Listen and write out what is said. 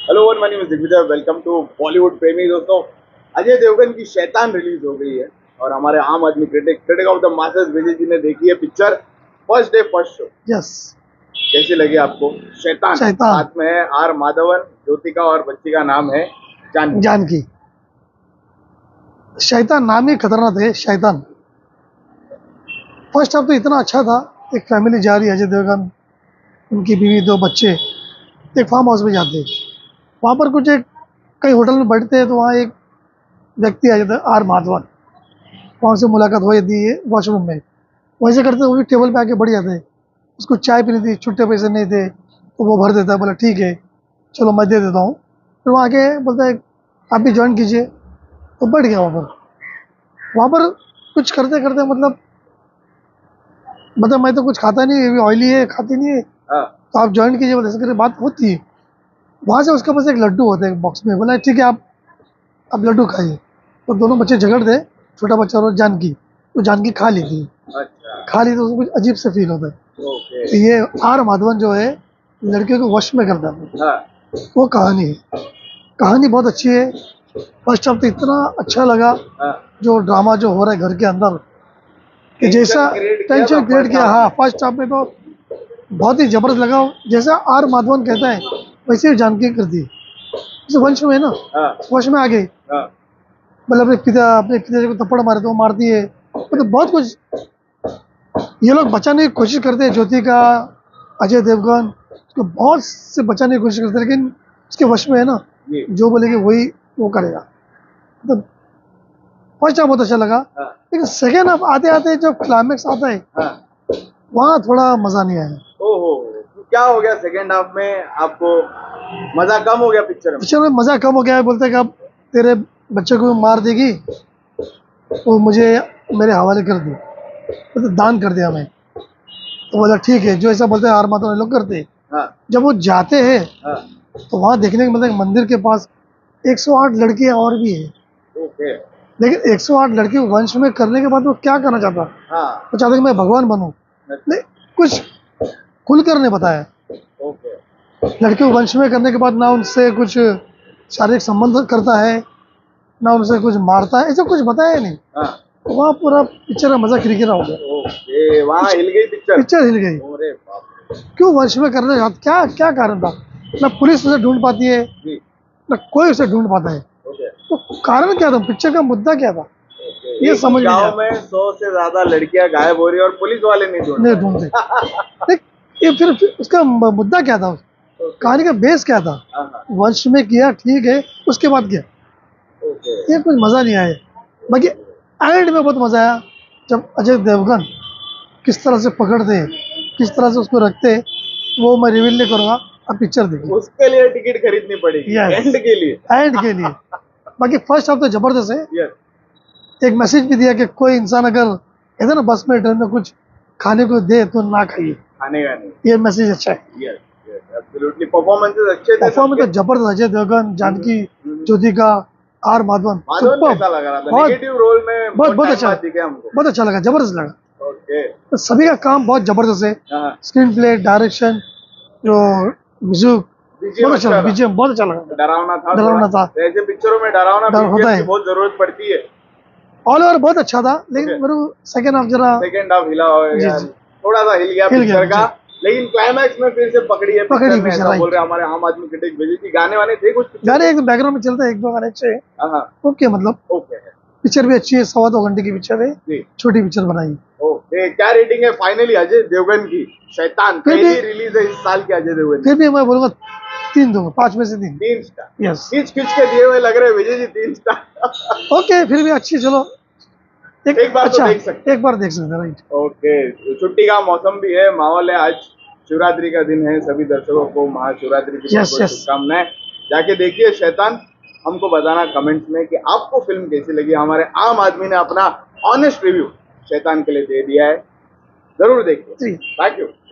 Hello one money में Digvijay, welcome to Bollywood प्रेमी दोस्तों। अजय देवगन की शैतान रिलीज हो गई है और हमारे आम आदमी critic of the masses Vijay ji ने देखी है picture first day first show. Yes. कैसी लगी आपको शैतान? शैतान साथ में है आर माधवन, ज्योतिका और बच्ची का नाम है जानकी। जानकी। शैतान नाम ही खतरनाक है। शैतान फर्स्ट हाफ तो इतना अच्छा था। एक फैमिली जा रही है, अजय देवगन, उनकी बीवी, दो बच्चे एक फार्म हाउस में जाते हैं। वहाँ पर कुछ एक कई होटल में बैठते हैं तो वहाँ एक व्यक्ति आ जाता है, आर माधवन। वहाँ से मुलाकात हो जाती है वॉशरूम में। वैसे करते वो भी टेबल पे आके बैठ जाते हैं। उसको चाय पीनी थी, छुट्टे पैसे नहीं थे तो वो भर देता है। बोला ठीक है चलो मैं दे देता हूँ। फिर वहाँ आके बोलता है आप भी ज्वाइन कीजिए, तो बैठ गया वहाँ पर कुछ करते करते मतलब मैं तो कुछ खाता नहीं, ये भी ऑयली है, खाती नहीं है, हाँ। तो आप ज्वाइन कीजिए। ऐसे करके बात होती है। वहाँ से उसके पास एक लड्डू होता है बॉक्स में। बोला ठीक है आप लड्डू खाइए। तो दोनों बच्चे झगड़ते, छोटा बच्चा और जानकी। तो जानकी खा लेती है। अच्छा। खा ली तो उसको कुछ अजीब से फील होता है। ओके। तो ये आर माधवन जो है लड़के को वश में करता है। हाँ। वो कहानी है। कहानी बहुत अच्छी है। फर्स्ट हाफ तो इतना अच्छा लगा। हाँ। जो ड्रामा जो हो रहा है घर के अंदर, कि जैसा टेंशन क्रिएट किया, हाँ फर्स्ट हाफ में तो बहुत ही जबरदस्त लगा। जैसा आर माधवन कहता है वैसे ही जानकी करती है। जैसे वंश में है ना, हाँ। वंश में आ गई, हाँ। मतलब अपने पिताजी को थप्पड़ मारे तो वो मारती है। मतलब बहुत कुछ ये लोग बचाने की कोशिश करते हैं। ज्योति का, अजय देवगन उसको बहुत से बचाने की कोशिश करते हैं, लेकिन उसके वश में है ना, जी। जो बोलेंगे वही वो करेगा। मतलब फर्स्ट हाफ बहुत अच्छा लगा। हाँ। लेकिन सेकेंड हाफ आते आते जब क्लाइमेक्स आता है हाँ। वहाँ थोड़ा मजा नहीं आया। ओहो, तो क्या हो गया सेकेंड हाफ में? आपको मजा कम हो गया पिक्चर में? पिक्चर में मजा कम हो गया है। बोलते हैं कि अब तेरे बच्चे को मार देगी तो मुझे मेरे हवाले कर दे, तो दान कर दिया मैं। तो बोला ठीक है, जो ऐसा बोलते हैं आर माता लोग करते हैं। हाँ। जब वो जाते हैं हाँ। तो वहाँ देखने को मिलता है मंदिर के पास 108 लड़कियां और भी है। ओके। लेकिन 108 लड़की वंश में करने के बाद वो क्या करना चाहता? हाँ। वो चाहता कि मैं भगवान बनूं। नहीं, कुछ खुलकर नहीं बताया। ओके। लड़की को वंश में करने के बाद ना उनसे कुछ शारीरिक संबंध करता है, ना उनसे कुछ मारता है, ऐसा कुछ बताया नहीं। हाँ। वहाँ पूरा पिक्चर का मजा किरकिरा हो गया। ओके, वहाँ हिल गई पिक्चर। पिक्चर हिल गई। अरे बाप रे। क्यों वंश में करने जाता? क्या क्या कारण था? ना पुलिस उसे ढूंढ पाती है, जी। ना कोई उसे ढूंढ पाता है। ओके। तो कारण क्या था? पिक्चर का मुद्दा क्या था? ओके। ये एक समझ नहीं आया। गांव में 100 से ज्यादा लड़कियां गायब हो रही है और पुलिस वाले नहीं ढूंढ नहीं रहे। ढूंढते। देख, ये फिर उसका मुद्दा क्या था? ओके। कहानी का बेस क्या था? हाँ, हाँ। वंश में किया ठीक है, उसके बाद क्या? ओके। ये कुछ मजा नहीं आया। बाकी एंड में बहुत मजा आया जब अजय देवगन किस तरह से पकड़ते हैं, किस तरह से उसको रखते हैं, वो मैं रिवील नहीं करूंगा। अब पिक्चर देखिए। उसके लिए टिकट खरीदनी पड़ेगी यस, एंड के लिए। एंड के लिए। बाकी फर्स्ट हाफ तो जबरदस्त है। यस। एक मैसेज भी दिया कि कोई इंसान अगर कहते ना बस में ट्रेन में कुछ खाने को दे तो ना खाइए। खाने का नहीं। ये मैसेज अच्छा है। यस। Yes, absolutely. परफॉर्मेंसेस अच्छे थे परफॉर्मेंस सबके। तो जबरदस्त। Ajay Devgan, Janaki, Jyothika, R Madhavan Madhavan super. कैसा लग रहा था? बहुत नेगेटिव रोल में बहुत बहुत अच्छा, टाइम बाद दिखे हमको। बहुत अच्छा लगा, जबरदस्त लगा। ओके। तो सभी का काम बहुत जबरदस्त है। हाँ। स्क्रीन प्ले, डायरेक्शन, जो म्यूजिक, बीजीएम बहुत अच्छा अच्छा लगा। था। बीजीएम बहुत अच्छा लगा। डरावना था। डरावना था। ऐसे पिक्चरों में डरावना डर होता बीजीएम की है। बहुत जरूरत पड़ती है। ऑल ओवर बहुत अच्छा था, लेकिन Okay. मेरे सेकेंड हाफ जरा सेकेंड हाफ हिला हो जी गया, जी थोड़ा सा हिल गया हिल गया पिक्चर का। पिक्चर। लेकिन क्लाइमैक्स में फिर से पकड़ी है पकड़ी पिक्चर ने, पिक्चर, ऐसा बोल राइट। रहे हैं हमारे आम आदमी क्रिटिक विजय जी। गाने वाने थे कुछ पिक्चर गाने एक बैकग्राउंड में चलते हैं, एक दो गाने अच्छे हैं। हाँ, हाँ। ओके, मतलब ओके है। पिक्चर भी अच्छी है। 2.25 घंटे की पिक्चर है, जी। छोटी पिक्चर बनाई। ओके, क्या रेटिंग है फाइनली अजय देवगन की शैतान? फिर भी पहली रिलीज है इस साल की अजय देवगन की। फिर भी मैं बोलूंगा 3 दूंगा, 5 में से 3। 3 स्टार। यस। खींच खींच के दिए हुए लग रहे हैं विजय जी, 3 स्टार। ओके, फिर भी अच्छी, चलो एक बार तो अच्छा, देख सकते एक बार देख सकते हैं, राइट। ओके, छुट्टी का मौसम भी है, माहौल है। आज शिवरात्रि का दिन है, सभी दर्शकों को महाशिवरात्रि की बहुत यस बहुत यस। शुभकामनाएं। जाके देखिए शैतान। हमको बताना कमेंट्स में कि आपको फिल्म कैसी लगी। हमारे आम आदमी ने अपना ऑनेस्ट रिव्यू शैतान के लिए दे दिया है, जरूर देखिए। जी। Thank you.